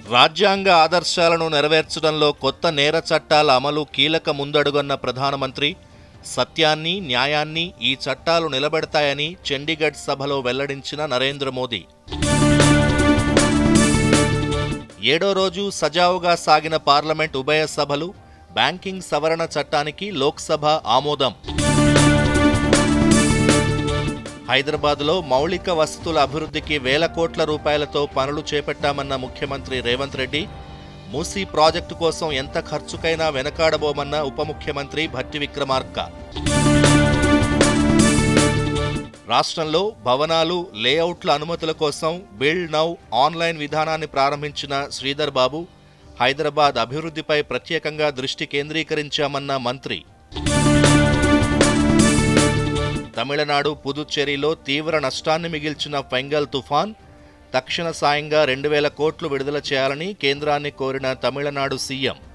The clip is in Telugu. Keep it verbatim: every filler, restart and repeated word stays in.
రాజ్యాంగ ఆదర్శాలను నెరవేర్చడంలో కొత్త నేర చట్టాల అమలు కీలక ముందడుగన్న ప్రధానమంత్రి, సత్యాన్ని, న్యాయాన్ని ఈ చట్టాలు నిలబెడతాయని చండీగఢ్ సభలో వెల్లడించిన నరేంద్ర మోదీ. ఏడో రోజు సజావుగా సాగిన పార్లమెంట్ ఉభయ సభలు, బ్యాంకింగ్ సవరణ చట్టానికి లోక్సభ ఆమోదం. హైదరాబాద్లో మౌలిక వసతుల అభివృద్ధికి వేల కోట్ల రూపాయలతో పనులు చేపట్టామన్న ముఖ్యమంత్రి రేవంత్ రెడ్డి, మూసీ ప్రాజెక్టు కోసం ఎంత ఖర్చుకైనా వెనకాడబోమన్న ఉప ముఖ్యమంత్రి భట్టి విక్రమార్క. రాష్ట్రంలో భవనాలు, లేఅవుట్ల అనుమతుల కోసం బిల్డ్ నౌ ఆన్లైన్ విధానాన్ని ప్రారంభించిన శ్రీధర్ బాబు, హైదరాబాద్ అభివృద్ధిపై ప్రత్యేకంగా దృష్టి కేంద్రీకరించామన్న మంత్రి. తమిళనాడు, పుదుచ్చేరిలో తీవ్ర నష్టాన్ని మిగిల్చిన ఫెంగల్ తుఫాన్, తక్షణ సాయంగా రెండు వేల కోట్లు విడుదల చేయాలని కేంద్రాన్ని కోరిన తమిళనాడు సీఎం.